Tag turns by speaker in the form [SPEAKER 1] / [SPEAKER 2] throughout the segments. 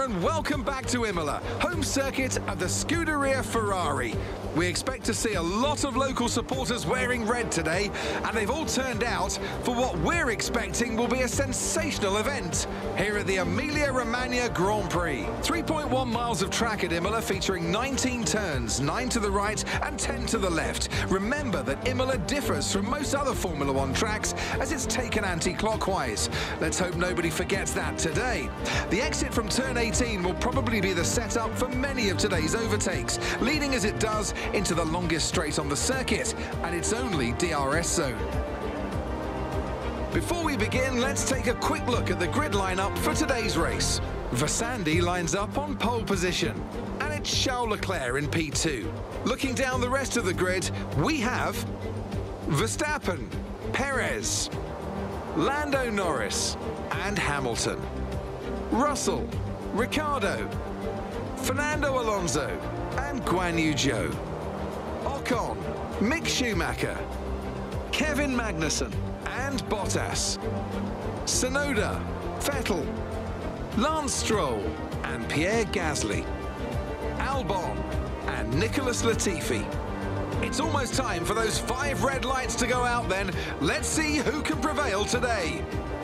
[SPEAKER 1] and welcome back to Imola, home circuit of the Scuderia Ferrari. We expect to see a lot of local supporters wearing red today, and they've all turned out for what we're expecting will be a sensational event here at the Emilia-Romagna Grand Prix. 3.1 miles of track at Imola featuring 19 turns, 9 to the right and 10 to the left. Remember that Imola differs from most other Formula One tracks as it's taken anti-clockwise. Let's hope nobody forgets that today. The exit from turn 18 will probably be the setup for many of today's overtakes, leading as it does into the longest straight on the circuit and its only DRS zone. Before we begin, let's take a quick look at the grid lineup for today's race. Versandi lines up on pole position, and it's Charles Leclerc in P2. Looking down the rest of the grid, we have Verstappen, Perez, Lando Norris and Hamilton, Russell, Ricciardo, Fernando Alonso and Guan Yu Zhou, Ocon, Mick Schumacher, Kevin Magnussen and Bottas, Tsunoda, Vettel, Lance Stroll and Pierre Gasly, Albon and Nicholas Latifi. It's almost time for those 5 red lights to go out then. Let's see who can prevail today.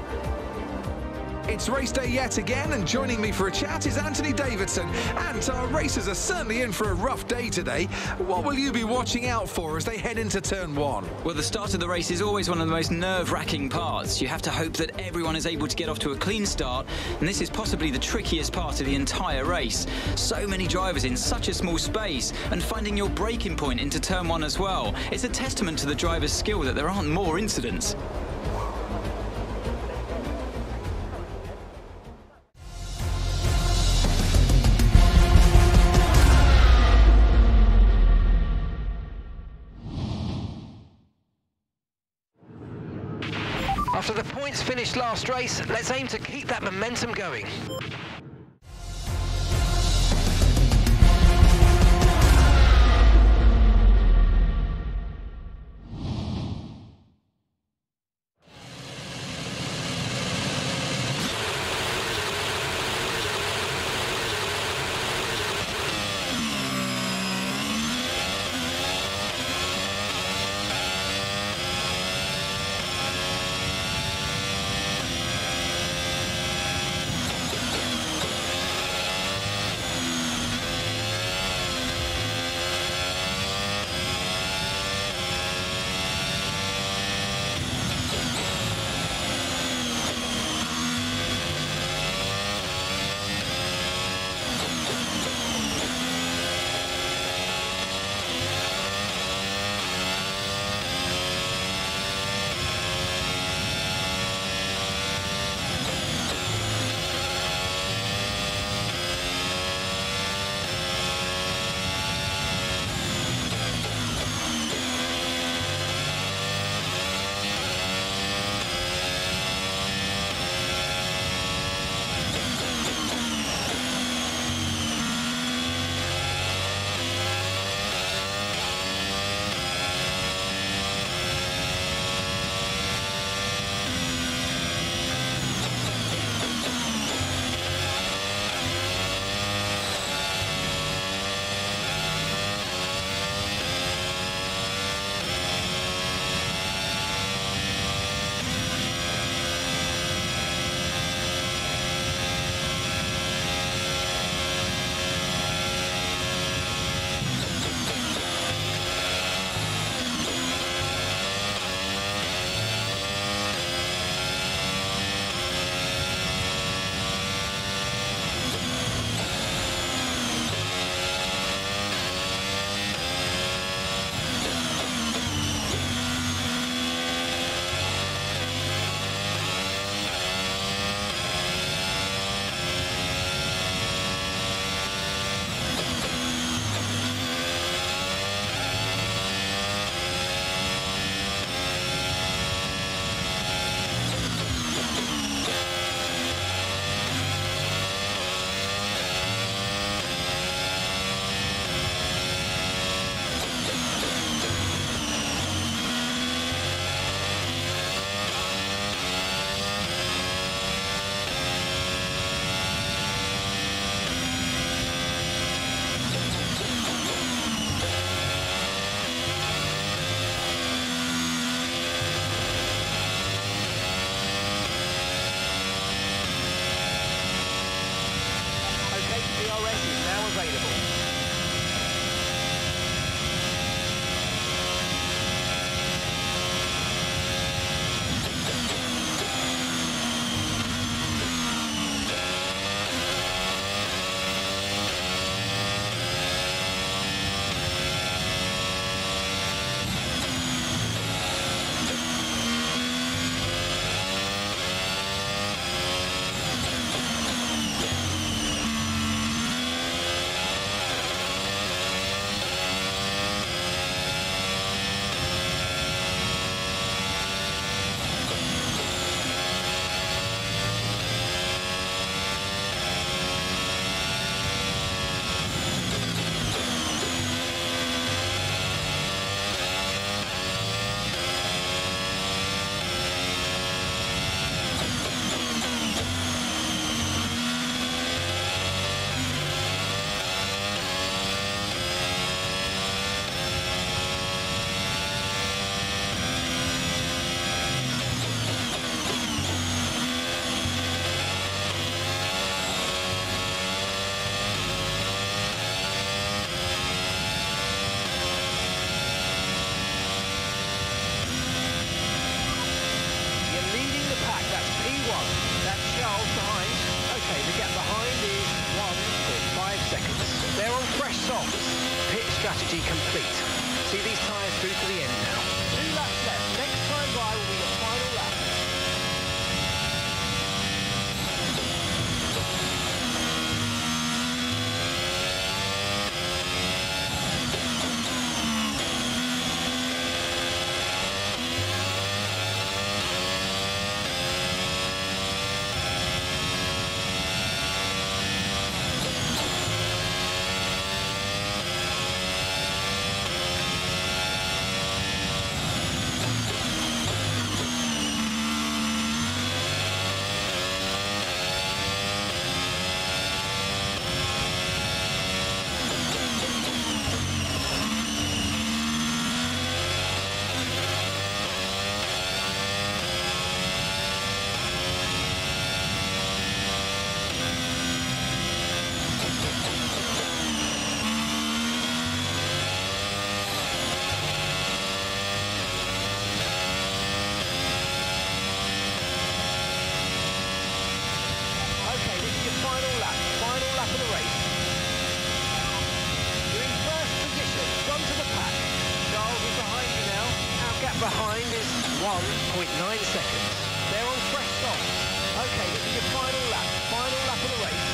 [SPEAKER 1] It's race day yet again, and joining me for a chat is Anthony Davidson. And our racers are certainly in for a rough day today. What will you be watching out for as they head into turn 1?
[SPEAKER 2] Well, the start of the race is always one of the most nerve-wracking parts. You have to hope that everyone is able to get off to a clean start, and this is possibly the trickiest part of the entire race. So many drivers in such a small space, and finding your braking point into turn 1 as well. It's a testament to the driver's skill that there aren't more incidents.
[SPEAKER 3] After the points finished last race, let's aim to keep that momentum going. available. Strategy complete. See these tyres through to the end now. 2 laps left. Next time by will be the final lap. Behind is 1.9 seconds. They're on fresh softs. Okay, this is your final lap of the race.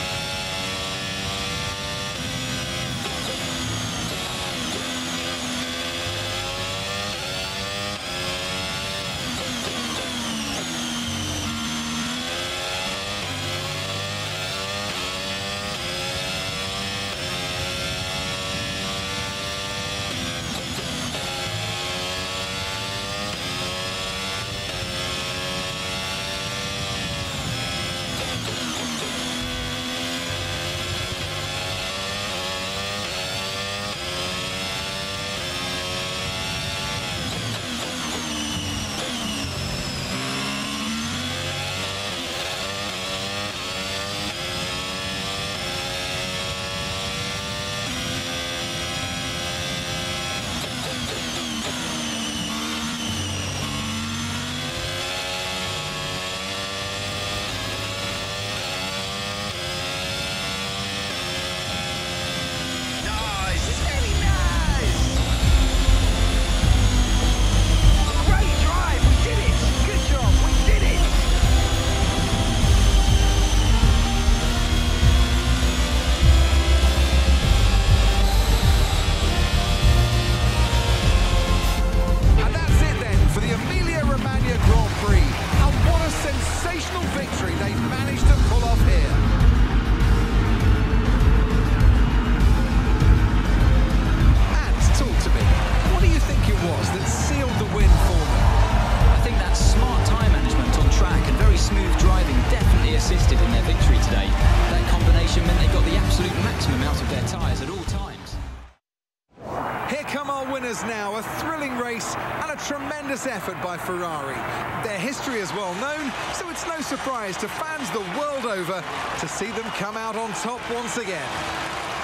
[SPEAKER 1] winners now, a thrilling race and a tremendous effort by Ferrari. Their history is well known, so it's no surprise to fans the world over to see them come out on top once again.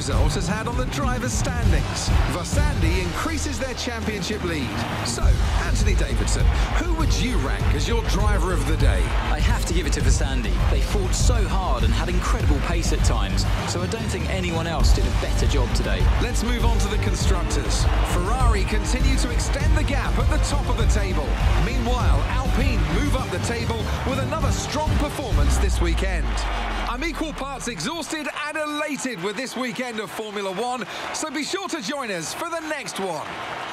[SPEAKER 1] result has had on the drivers' standings. Versandi increases their championship lead. So, Anthony Davidson, who would you rank as your driver of the day?
[SPEAKER 2] I have to give it to Versandi. They fought so hard and had incredible pace at times, so I don't think anyone else did a better job today.
[SPEAKER 1] Let's move on to the constructors. Ferrari continue to extend the gap at the top of the table. Meanwhile, Alpine move up the table with another strong performance this weekend. I'm equal parts exhausted and elated with this weekend of Formula One, so be sure to join us for the next one.